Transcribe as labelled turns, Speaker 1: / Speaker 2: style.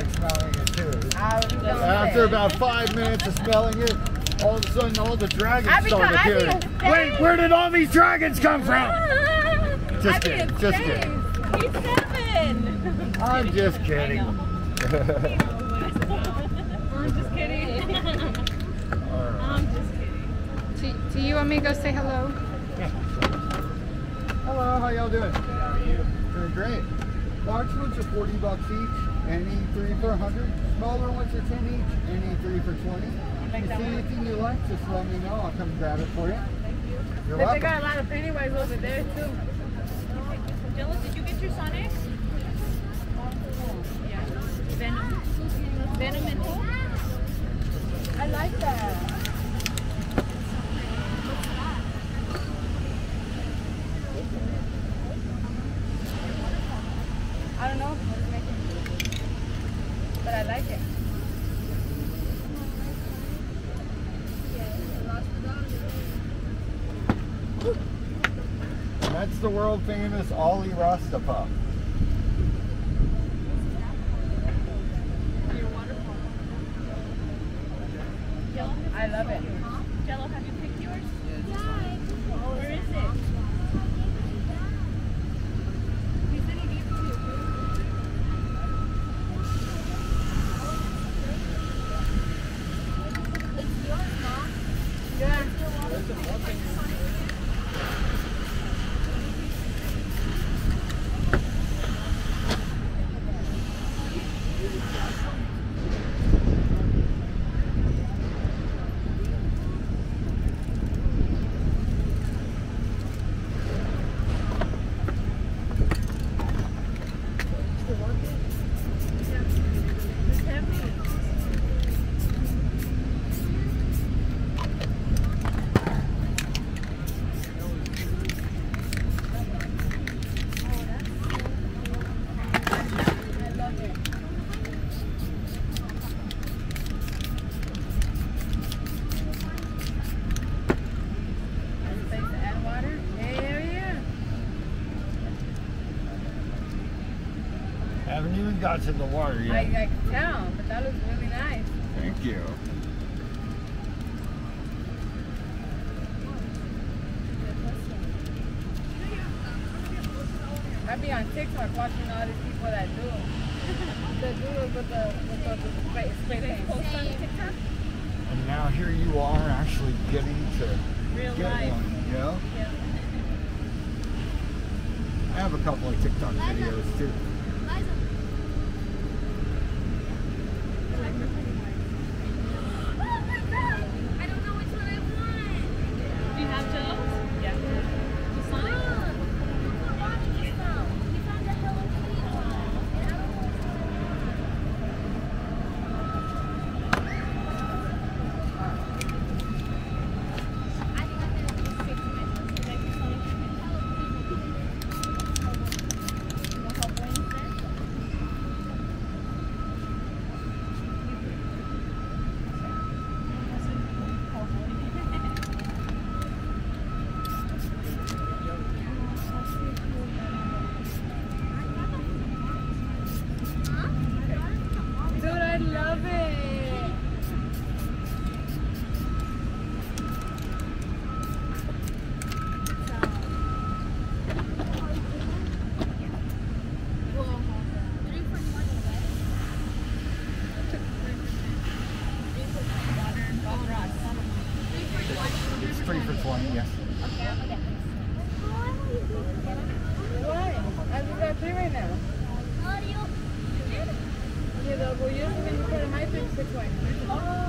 Speaker 1: like smelling it too.
Speaker 2: After about 5 minutes of smelling it, all of a sudden all the dragons started appearing. Wait, where did all these dragons come from? Just kidding, just kidding.
Speaker 3: He's 7.
Speaker 2: I'm just kidding.
Speaker 3: I'm just kidding. I'm just kidding.
Speaker 4: Do you want me to go say hello?
Speaker 2: Yeah. Hello, how y'all doing? How are you? Doing great. Large ones are $40 each, any 3 for 100. Smaller ones are 10 each, any 3 for 20. If you see anything you like, just let me know. I'll come grab it for you.
Speaker 3: Thank you.
Speaker 2: You're welcome.
Speaker 3: They got a lot of Pennywise over there too. Jello, did you get your Sonic? Yeah. Venom. Venom and Hulk? I like that. I don't know what it's making, but I like it.
Speaker 2: That's the world famous Ollie Rasta Puff.
Speaker 3: I love it. Jello, have you picked yours? Where is it? He said he gave it to you. It's yours, Mom. Yeah.
Speaker 2: Haven't even got to the water yet.
Speaker 3: I can tell, but that looks really nice.
Speaker 2: Thank you.
Speaker 3: I'd be on TikTok watching all these people that do it. That do it with the spray paint. Post on TikTok?
Speaker 2: And now here you are actually getting to
Speaker 3: Real
Speaker 2: get
Speaker 3: life.
Speaker 2: one, you know?
Speaker 3: Yeah.
Speaker 2: I have a couple of TikTok videos too.
Speaker 3: Dude, I love it.
Speaker 2: It's 3 for 20, yes.
Speaker 3: Why? I've got 3 right now. Yeah, the orgulloso que me put in my picture.